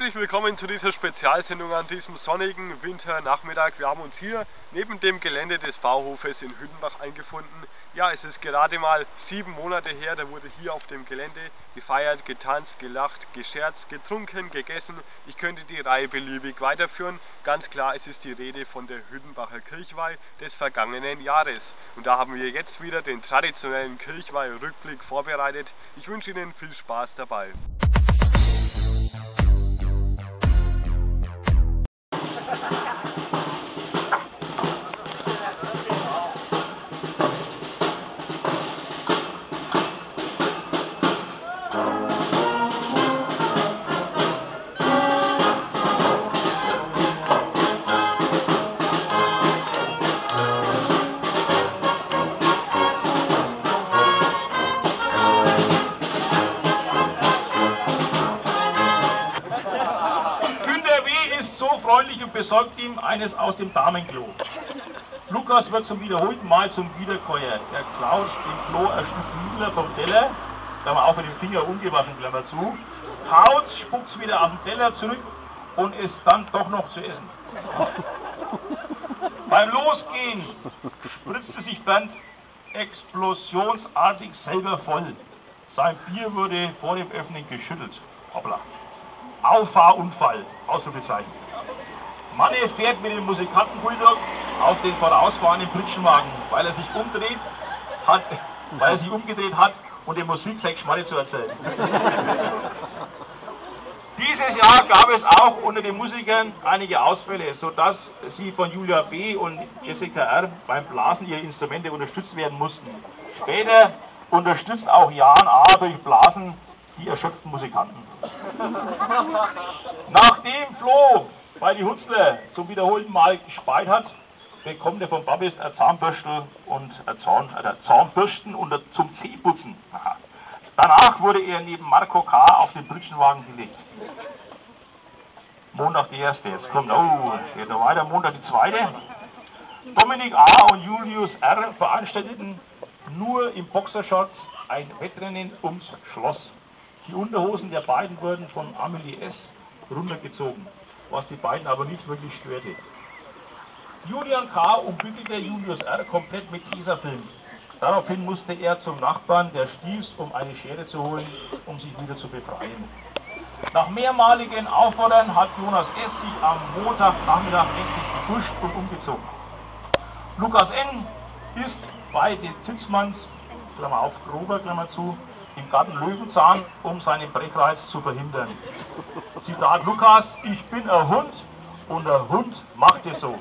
Herzlich willkommen zu dieser Spezialsendung an diesem sonnigen Winternachmittag. Wir haben uns hier neben dem Gelände des Bauhofes in Hüttenbach eingefunden. Ja, es ist gerade mal 7 Monate her, da wurde hier auf dem Gelände gefeiert, getanzt, gelacht, gescherzt, getrunken, gegessen. Ich könnte die Reihe beliebig weiterführen. Ganz klar, es ist die Rede von der Hüttenbacher Kirchweih des vergangenen Jahres. Und da haben wir jetzt wieder den traditionellen Kirchweih-Rückblick vorbereitet. Ich wünsche Ihnen viel Spaß dabei. Besorgt ihm eines aus dem Damenklo. Lukas wird zum wiederholten Mal zum Wiederkäuer. Er klaut dem Klo ein Stück Nudeln vom Teller, Klammer auf mit dem Finger ungewaschen, Klammer zu, haut, spuckt's wieder auf den Teller zurück und ist dann doch noch zu essen. Beim Losgehen spritzte sich Bernd explosionsartig selber voll. Sein Bier wurde vor dem Öffnen geschüttelt. Hoppla. Auffahrunfall, Ausrufezeichen. Manne fährt mit dem Musikanten-Bulldog auf den vorausfahrenden Pritschenwagen, weil er sich umgedreht hat und dem Musiktext Schmarre zu erzählen. Dieses Jahr gab es auch unter den Musikern einige Ausfälle, sodass sie von Julia B. und Jessica R. beim Blasen ihrer Instrumente unterstützt werden mussten. Später unterstützt auch Jan A. durch Blasen die erschöpften Musikanten. Nachdem Flo weil die Hutzler zum wiederholten Mal gespeit hat, bekommt er von Babis ein Zahnbürstel und Zahnbürsten und zum Zähneputzen. Danach wurde er neben Marco K. auf den Pritschenwagen gelegt. Montag die erste, jetzt kommt, geht noch weiter, Montag die zweite. Dominik A. und Julius R. veranstalteten nur im Boxershorts ein Wettrennen ums Schloss. Die Unterhosen der beiden wurden von Amelie S. runtergezogen, was die beiden aber nicht wirklich störte. Julian K. umwickelte Julius R. komplett mit Tesafilm. Daraufhin musste er zum Nachbarn, der stieß, um eine Schere zu holen, um sich wieder zu befreien. Nach mehrmaligen Auffordern hat Jonas S. sich am Montagnachmittag endlich gebuscht und umgezogen. Lukas N. ist bei den Zitzmanns, Klammer auf, Grober, Klammer zu, im Garten Löwenzahn, um seinen Brechreiz zu verhindern. Zitat Lukas, ich bin ein Hund und der Hund macht es so.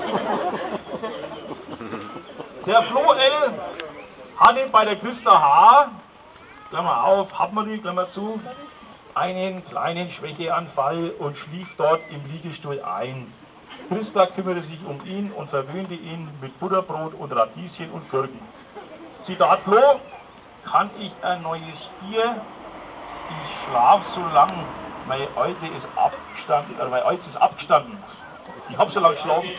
Der Flo L. hatte bei der Christa H., Klammer auf, Hartmann, Klammer zu, einen kleinen Schwächeanfall und schlief dort im Liegestuhl ein. Christa kümmerte sich um ihn und verwöhnte ihn mit Butterbrot und Radieschen und Gurken. Zitat Flo, kann ich ein neues Bier? Ich schlaf so lang, meine Alte ist abgestanden. Ich hab so lange geschlafen.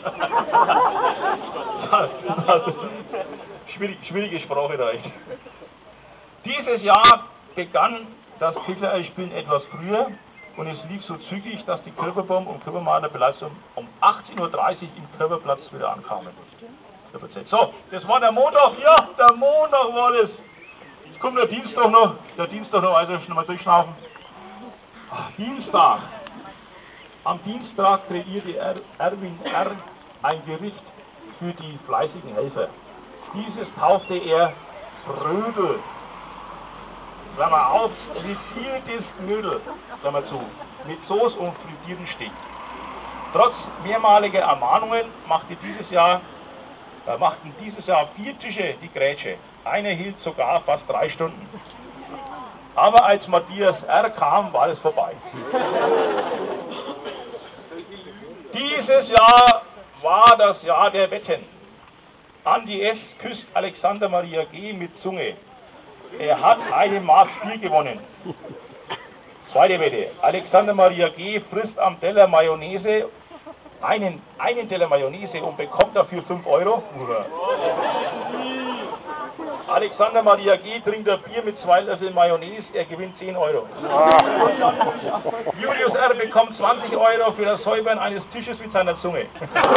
Schwierige Sprache da echt. Dieses Jahr begann das Tischler-Spielen etwas früher und es lief so zügig, dass die Körperbomb und Körpermaler bereits um 18:30 Uhr im Körperplatz wieder ankamen. So, das war der Montag, ja, der Montag war das. Jetzt kommt der Dienstag noch, also schon mal durchschnaufen. Dienstag. Am Dienstag kreierte Erwin R. ein Gericht für die fleißigen Helfer. Dieses taufte er Frödel, Klammer auf, frittiertes Knödel, Klammer zu, mit Soße und frittierten Steak. Trotz mehrmaliger Ermahnungen machten dieses Jahr 4 Tische die Grätsche. Einer hielt sogar fast 3 Stunden. Aber als Matthias R. kam, war es vorbei. Dieses Jahr war das Jahr der Wetten. Andi S. küsst Alexander Maria G. mit Zunge. Er hat einen Maß Bier gewonnen. Zweite Wette. Alexander Maria G. frisst am Teller Mayonnaise, einen Teller Mayonnaise und bekommt dafür 5 Euro. Alexander Maria G. trinkt ein Bier mit 2 Löffel Mayonnaise, er gewinnt 10 Euro. Julius R. bekommt 20 Euro für das Säubern eines Tisches mit seiner Zunge.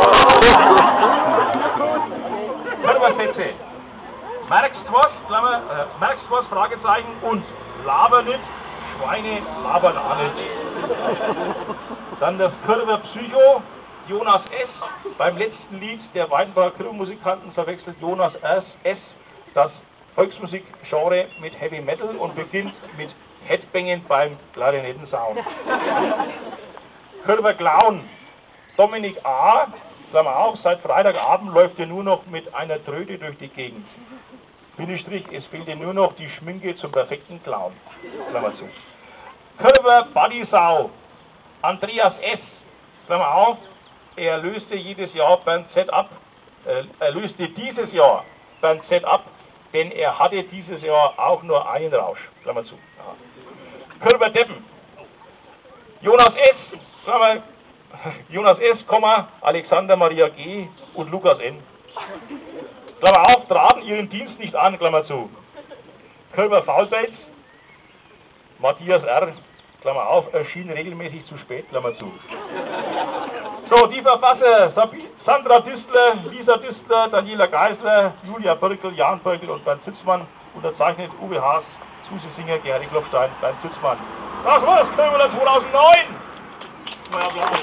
Körpersätze. Merkst was, Fragezeichen, und laber nicht, Schweine labern auch nicht. Dann der Körper Psycho, Jonas S. Beim letzten Lied der Weidenbacher Kirchenmusikanten verwechselt Jonas S. das Volksmusikgenre mit Heavy Metal und beginnt mit Headbanging beim Klarinettensound. Körper Clown, Dominik A. Klammer auf, seit Freitagabend läuft er nur noch mit einer Tröte durch die Gegend. Bindestrich, es fehlt ihm nur noch die Schminke zum perfekten Clown. Klammer zu. Körper Bodysau, Andreas S. Klammer auf, er löste dieses Jahr beim Setup, beim Setup, denn er hatte dieses Jahr auch nur einen Rausch. Klammer zu. Ja. Körper Deppen, Jonas S. Klammer, Jonas S., Alexander Maria G. und Lukas N. Klammer auf, traten ihren Dienst nicht an, Klammer zu. Körper Faulpelz, Matthias R., Klammer auf, erschien regelmäßig zu spät, Klammer zu. So, die Verfasser, Sandra Düstler, Lisa Düstler, Daniela Geisler, Julia Birkel, Jan Birkel und Bernd Zitzmann, unterzeichnet Uwe Haas, Susi Singer, Gerhard Klopstein, Bernd Zitzmann. Das war's, Kölner 2009! Neuer Applaus.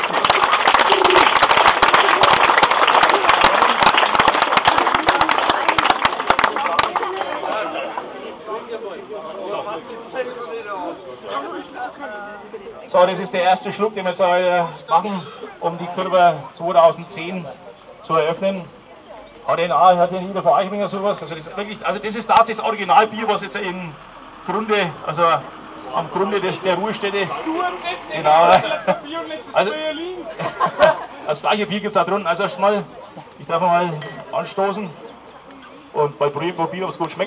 So, das ist der erste Schluck, den wir jetzt machen, um die Körper 2010 zu eröffnen. Hat ja jeder von euch wegen sowas? Also das ist wirklich, das ist das Originalbier, was jetzt im Grunde, also am Grunde der Ruhestätte. Genau. Also, das gleiche Bier gibt es da drunten. Also erstmal, ich darf mal anstoßen und bei probieren, ob es gut schmeckt.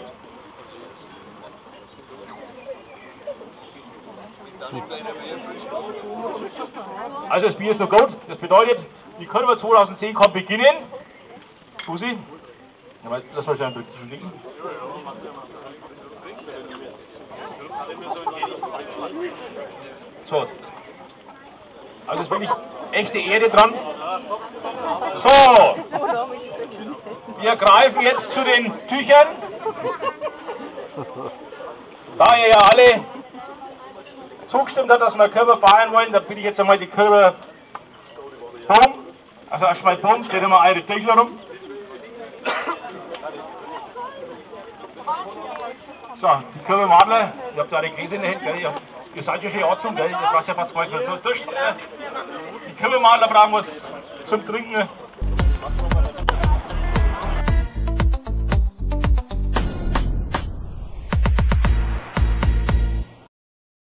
Also das Bier ist noch gut, das bedeutet, die Körper 2010 kann beginnen. Susi, das soll schon liegen. So, also ist wirklich echte Erde dran. So, wir greifen jetzt zu den Tüchern. Da ihr ja alle zugestimmt hat, dass wir Körper feiern wollen, dann bitte ich jetzt einmal die Körper rum. Also erstmal rum, stellt ihr mal eure Tücher rum. So, die Körper Madler, ihr habt eure Gläser in der Hand, gell? Ihr seid ja schon angezogen, gell? Ihr braucht ja fast zwei durch. Die Körper Madler brauchen wir zum Trinken.